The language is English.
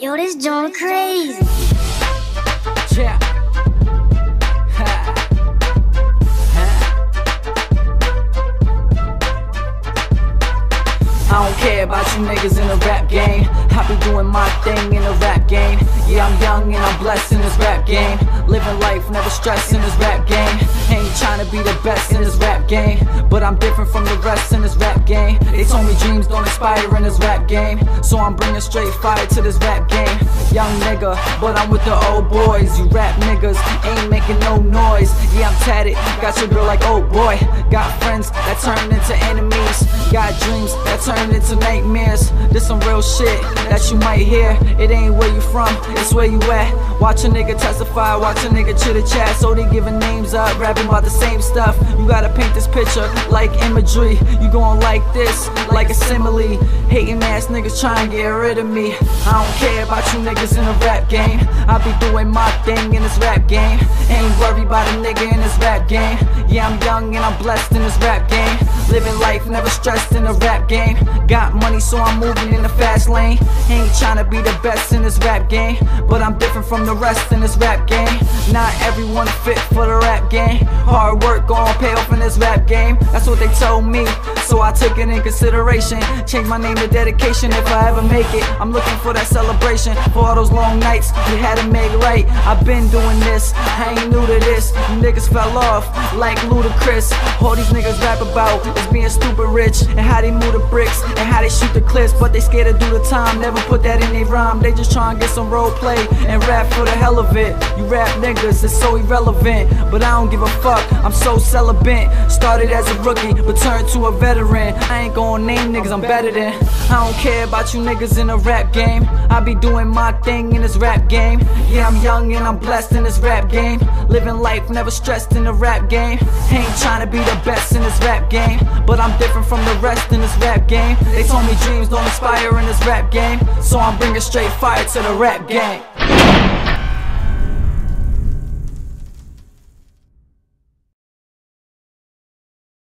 Yo, this joint crazy. Yeah. I don't care about you niggas in the rap game. I be doing my thing in the rap game. Yeah, I'm young and I'm blessed in this rap game. Living life, never stressing this rap game. Ain't trying to be the best in this rap game, but I'm different from the rest in this rap game. They told me dreams don't expire in this rap game, so I'm bringing straight fire to this rap game. Young nigga, but I'm with the old boys. You rap niggas ain't making no noise. Yeah, I'm tatted, got your girl like, oh boy. Got friends that turn into enemies. Got dreams that turn into nightmares. This some real shit that you might hear. It ain't where you from, it's where you at. Watch a nigga testify, watch a nigga chitter chat. So they giving names up, rapping about the same stuff. You gotta paint this picture like imagery. You gon' like this, like a simile. Hating ass niggas trying to get rid of me. I don't care about you niggas in the rap game. I be doing my thing in this rap game. Ain't worried about a nigga in this rap game. Yeah, I'm young and I'm blessed in this rap game. Living life, never stressed in the rap game. Got money, so I'm moving in the fast lane. Ain't tryna be the best in this rap game, but I'm different from the rest in this rap game. Not everyone fit for the rap game. Hard work gon' pay off in this rap game. That's what they told me, so I took it in consideration. Change my name to dedication if I ever make it. I'm looking for that celebration, for all those long nights we had to make right. I've been doing this, I ain't new to this. You niggas fell off like Ludacris. All these niggas rap about is being stupid rich, and how they move the bricks, and how they shoot the clips, but they scared to do the time. Never put that in their rhyme. They just try and get some role play and rap for the hell of it. You rap niggas, it's so irrelevant, but I don't give a fuck, I'm so celibate. Started as a rookie, but turned to a veteran. I ain't gonna name niggas I'm better than. I don't care about you niggas in the rap game. I be doing my thing in this rap game. Yeah, I'm young and I'm blessed in this rap game. Living life, never stressed in the rap game. Ain't trying to be the best in this rap game, but I'm different from the rest in this rap game. They told me dreams don't expire in this rap game, so I'm bringing straight fire to the rap game.